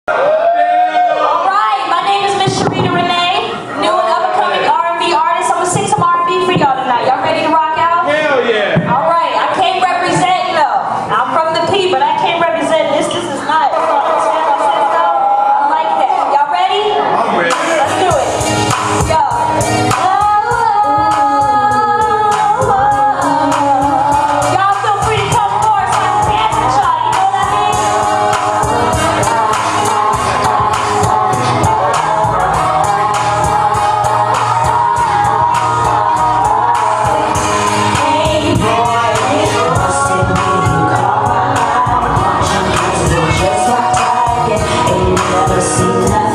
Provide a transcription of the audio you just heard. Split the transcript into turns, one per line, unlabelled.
Alright, my name is Miss Sharita Renee, new and up-and-coming R&B artist. I'm gonna sing some R&B for y'all tonight. Y'all ready to rock out?
Hell yeah!
Alright, I can't represent though. I'm from the P, but I can't represent this. This is not. I like that. Y'all ready?
I'm ready.
Let's do it. Yo. Y'all feel free to come forward so I can dance with y'all. You know what I mean? Hey boy, you must have been caught. Just like that, ain't never seen that.